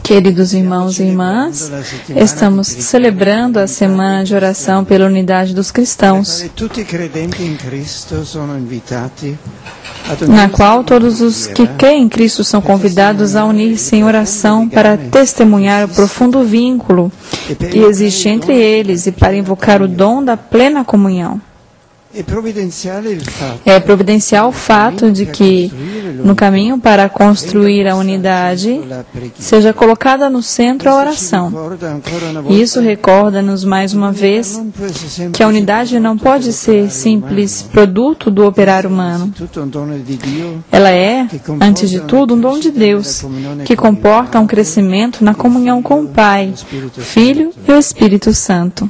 Queridos irmãos e irmãs, estamos celebrando a Semana de Oração pela Unidade dos Cristãos, na qual todos os que creem em Cristo são convidados a unir-se em oração para testemunhar o profundo vínculo que existe entre eles e para invocar o dom da plena comunhão. É providencial o fato de que, no caminho para construir a unidade, seja colocada no centro a oração. Isso recorda-nos mais uma vez que a unidade não pode ser simples produto do operar humano. Ela é, antes de tudo, um dom de Deus, que comporta um crescimento na comunhão com o Pai, o Filho e o Espírito Santo.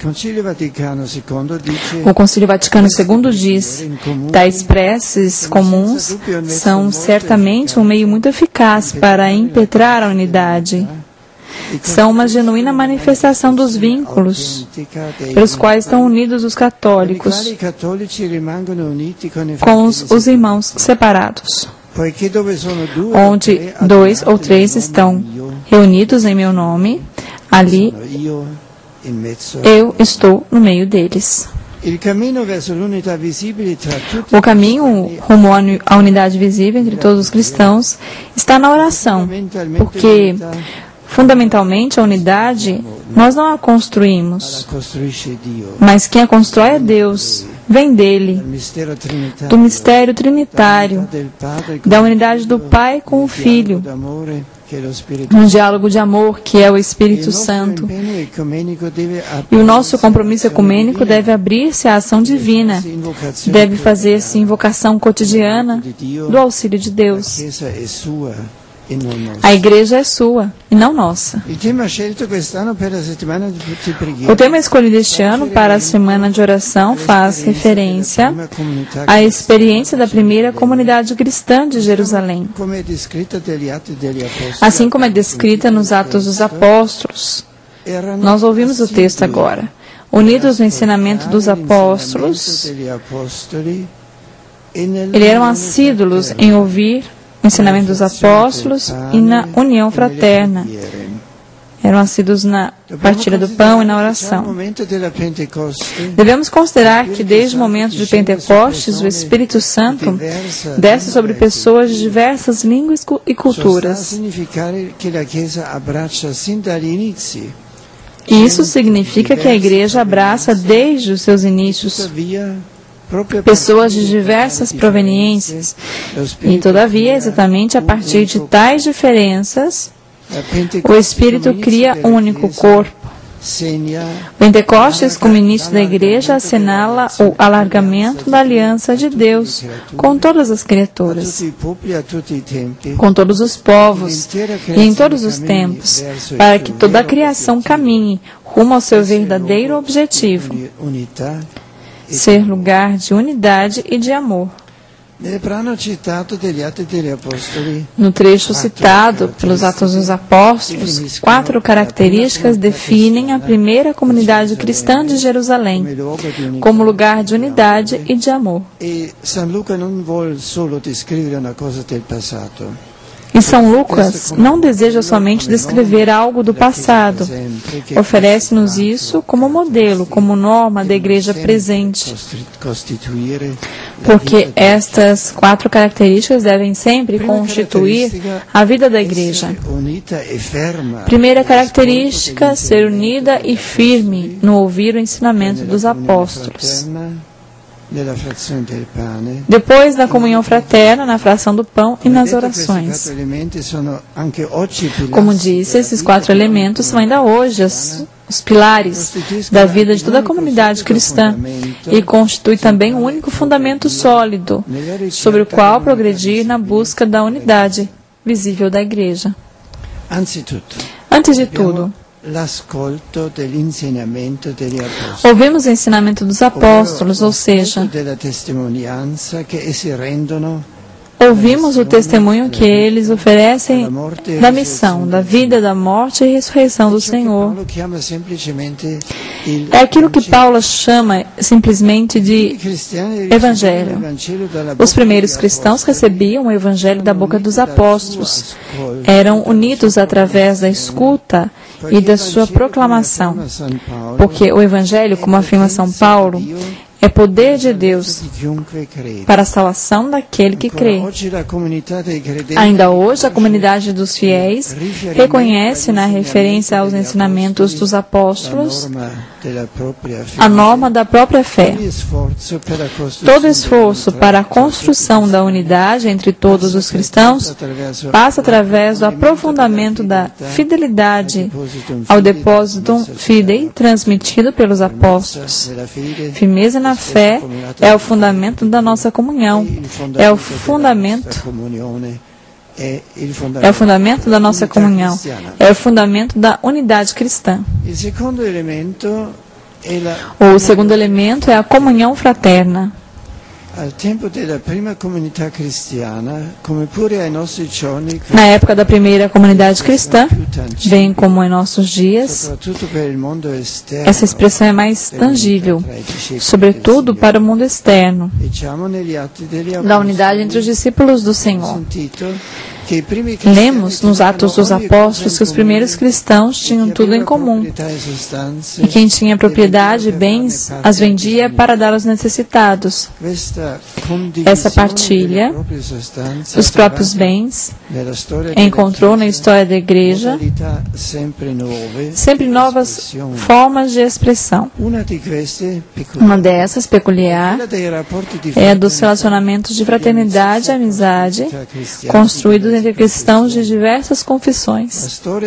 O Concílio Vaticano II diz: tais preces comuns são certamente um meio muito eficaz para impetrar a unidade. São uma genuína manifestação dos vínculos pelos quais estão unidos os católicos com os irmãos separados. Onde 2 ou 3 estão reunidos em meu nome, ali eu estou no meio deles. O caminho rumo à unidade visível entre todos os cristãos está na oração, porque, fundamentalmente, a unidade nós não a construímos, mas quem a constrói é Deus, vem dele, do mistério trinitário, da unidade do Pai com o Filho, um diálogo de amor que é o Espírito Santo. E o nosso compromisso ecumênico deve abrir-se à ação divina, deve fazer-se invocação cotidiana do auxílio de Deus. A igreja é sua e não nossa. O tema escolhido este ano para a Semana de Oração faz referência à experiência da primeira comunidade cristã de Jerusalém, assim como é descrita nos Atos dos Apóstolos. Nós ouvimos o texto agora. Unidos no ensinamento dos apóstolos, eles eram assíduos em ouvir o ensinamento dos apóstolos e na união fraterna. Eram assíduos na partilha do pão e na oração. Devemos considerar que desde o momento de Pentecostes, o Espírito Santo desce sobre pessoas de diversas línguas e culturas. E isso significa que a igreja abraça desde os seus inícios pessoas de diversas proveniências, e todavia, exatamente a partir de tais diferenças, o Espírito cria um único corpo. Pentecostes, como início da igreja, assinala o alargamento da aliança de Deus com todas as criaturas, com todos os povos e em todos os tempos, para que toda a criação caminhe rumo ao seu verdadeiro objetivo: ser lugar de unidade e de amor. No trecho citado pelos Atos dos Apóstolos, 4 características definem a primeira comunidade cristã de Jerusalém como lugar de unidade e de amor. E São Lucas não deseja somente descrever algo do passado, oferece-nos isso como modelo, como norma da igreja presente, porque estas 4 características devem sempre constituir a vida da igreja. Primeira característica, ser unida e firme no ouvir o ensinamento dos apóstolos. Depois da comunhão fraterna, na fração do pão e nas orações. Como disse, esses 4 elementos são ainda hoje os pilares da vida de toda a comunidade cristã e constitui também um único fundamento sólido sobre o qual progredir na busca da unidade visível da igreja. Antes de tudo, ouvimos o ensinamento dos apóstolos, ou seja, ouvimos o testemunho que eles oferecem da missão, da vida, da morte e ressurreição do Senhor. É aquilo que Paulo chama simplesmente de Evangelho. Os primeiros cristãos recebiam o Evangelho da boca dos apóstolos. Eram unidos através da escuta e da sua proclamação. Porque o Evangelho, como afirma São Paulo, é poder de Deus para a salvação daquele que crê. Ainda hoje, a comunidade dos fiéis reconhece na referência aos ensinamentos dos apóstolos a norma da própria fé. Todo esforço para a construção da unidade entre todos os cristãos passa através do aprofundamento da fidelidade ao depósito fidei transmitido pelos apóstolos. Firmeza na fé é o fundamento da nossa comunhão, é o fundamento da nossa comunhão, é o fundamento da unidade cristã. O segundo elemento é a comunhão fraterna. Na época da primeira comunidade cristã, bem como em nossos dias, essa expressão é mais tangível, sobretudo para o mundo externo, da unidade entre os discípulos do Senhor. Lemos nos Atos dos Apóstolos que os primeiros cristãos tinham tudo em comum. E quem tinha propriedade e bens as vendia para dar aos necessitados. Essa partilha dos próprios bens encontrou na história da Igreja sempre novas formas de expressão. Uma dessas, peculiar, é a dos relacionamentos de fraternidade e amizade construídos entre cristãos de diversas confissões.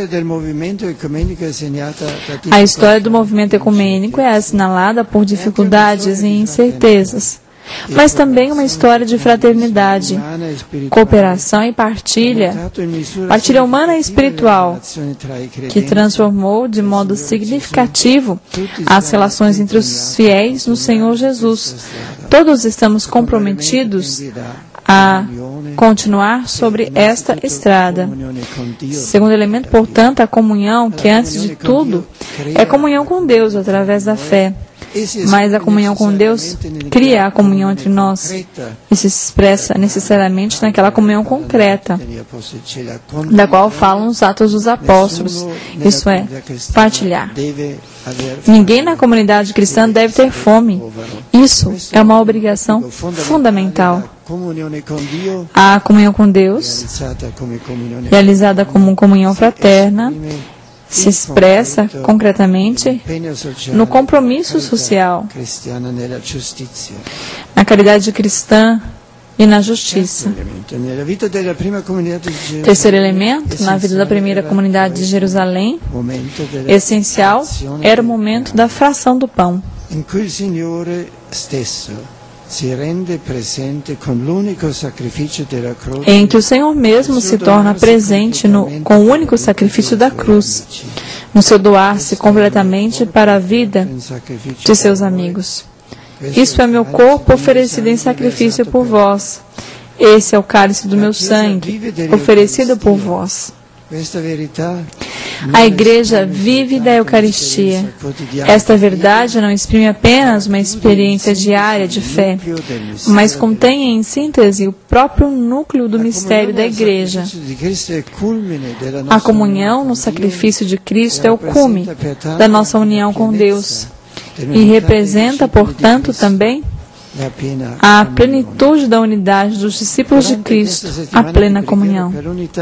A história do movimento ecumênico é assinalada por dificuldades e incertezas, mas também uma história de fraternidade, cooperação e partilha humana e espiritual, que transformou de modo significativo as relações entre os fiéis no Senhor Jesus. Todos estamos comprometidos a continuar sobre esta estrada. Segundo elemento, portanto, a comunhão, que antes de tudo é comunhão com Deus através da fé. Mas a comunhão com Deus cria a comunhão entre nós e se expressa necessariamente naquela comunhão concreta, da qual falam os Atos dos Apóstolos, isso é, partilhar. Ninguém na comunidade cristã deve ter fome. Isso é uma obrigação fundamental. A comunhão com Deus, realizada como comunhão fraterna, se expressa concretamente no compromisso social, na caridade cristã e na justiça. Terceiro elemento, na vida da primeira comunidade de Jerusalém, essencial era o momento da fração do pão, em que o Senhor mesmo se torna presente com o único sacrifício da cruz, no seu doar-se completamente para a vida de seus amigos. Isso é meu corpo oferecido em sacrifício por vós. Esse é o cálice do meu sangue, oferecido por vós. A Igreja vive da Eucaristia. Esta verdade não exprime apenas uma experiência diária de fé, mas contém em síntese o próprio núcleo do mistério da Igreja. A comunhão no sacrifício de Cristo é o cume da nossa união com Deus e representa, portanto, também a plenitude da unidade dos discípulos de Cristo, a plena comunhão.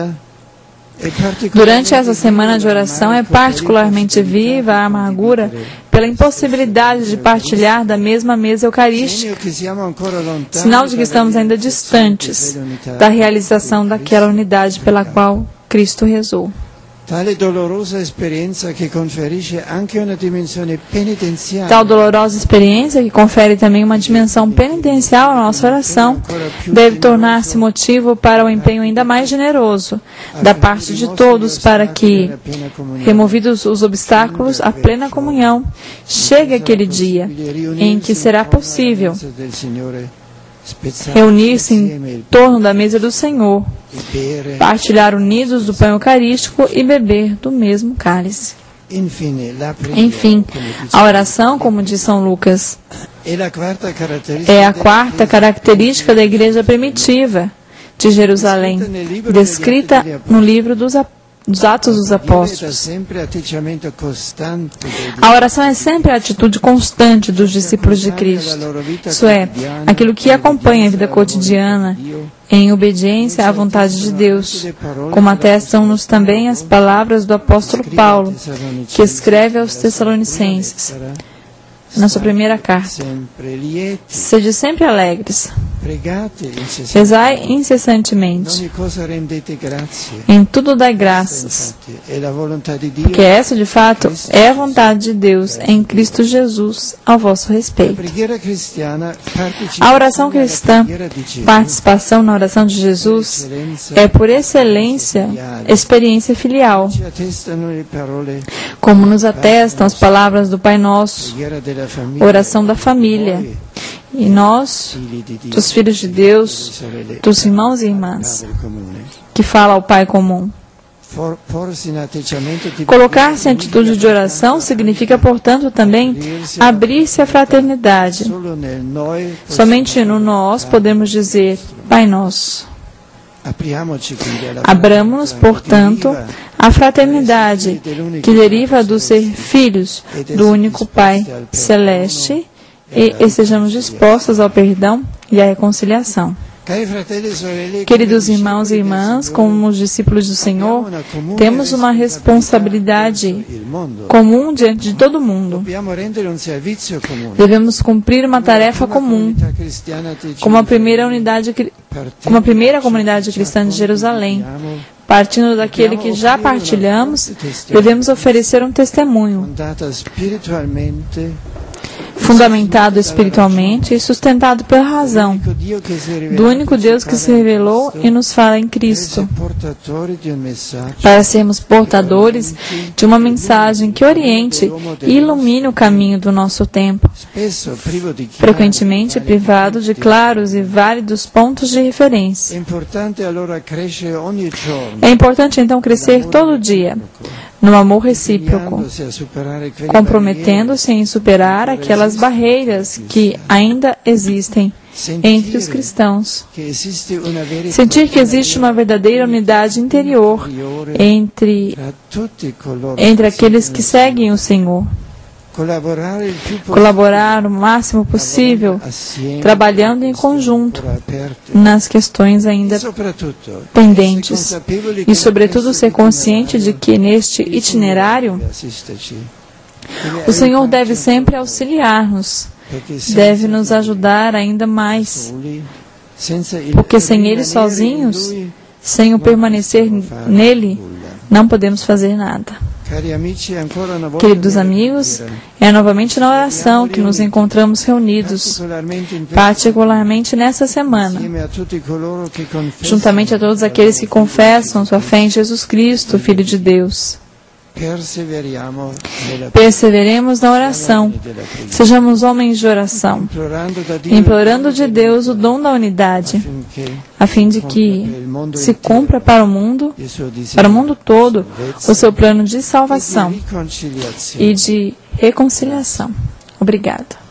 Durante essa semana de oração é particularmente viva a amargura pela impossibilidade de partilhar da mesma mesa eucarística, sinal de que estamos ainda distantes da realização daquela unidade pela qual Cristo rezou. Tal dolorosa experiência, que confere também uma dimensão penitencial à nossa oração, deve tornar-se motivo para o empenho ainda mais generoso da parte de todos para que, removidos os obstáculos à plena comunhão, chegue aquele dia em que será possível reunir-se em torno da mesa do Senhor, partilhar unidos do pão eucarístico e beber do mesmo cálice. Enfim, a oração, como diz São Lucas, é a quarta característica da igreja primitiva de Jerusalém, descrita no livro dos Atos dos Apóstolos. A oração é sempre a atitude constante dos discípulos de Cristo, isso é, aquilo que acompanha a vida cotidiana em obediência à vontade de Deus, como atestam-nos também as palavras do apóstolo Paulo, que escreve aos Tessalonicenses, na sua primeira carta: sede sempre alegres, rezai incessantemente, em tudo dai graças, porque essa, de fato, é a vontade de Deus em Cristo Jesus ao vosso respeito. A oração cristã, participação na oração de Jesus, é por excelência experiência filial, como nos atestam as palavras do Pai Nosso, oração da família, e nós, dos filhos de Deus, dos irmãos e irmãs, que fala ao Pai comum. Colocar-se em atitude de oração significa, portanto, também abrir-se à fraternidade. Somente no nós podemos dizer Pai Nosso. Abramos-nos, portanto, à fraternidade que deriva do ser filhos do único Pai celeste e estejamos dispostos ao perdão e à reconciliação. Queridos irmãos e irmãs, como os discípulos do Senhor, temos uma responsabilidade comum diante de todo mundo. Devemos cumprir uma tarefa comum, como a primeira comunidade cristã de Jerusalém. Partindo daquele que já partilhamos, devemos oferecer um testemunho fundamentado espiritualmente e sustentado pela razão, do único Deus que se revelou e nos fala em Cristo, para sermos portadores de uma mensagem que oriente e ilumine o caminho do nosso tempo, frequentemente privado de claros e válidos pontos de referência. É importante, então, crescer todo dia no amor recíproco, comprometendo-se em superar aquelas barreiras que ainda existem entre os cristãos. Sentir que existe uma verdadeira unidade interior entre aqueles que seguem o Senhor. Colaborar o máximo possível, trabalhando em conjunto nas questões ainda pendentes e, sobretudo, ser consciente de que neste itinerário o Senhor deve sempre auxiliar-nos, deve nos ajudar ainda mais, porque sem Ele sozinhos, sem o permanecer nele, não podemos fazer nada. Queridos amigos, é novamente na oração que nos encontramos reunidos, particularmente nessa semana, juntamente a todos aqueles que confessam sua fé em Jesus Cristo, Filho de Deus. Perseveremos na oração, sejamos homens de oração, implorando de Deus o dom da unidade, a fim de que se cumpra para o mundo todo, o seu plano de salvação e de reconciliação. Obrigada.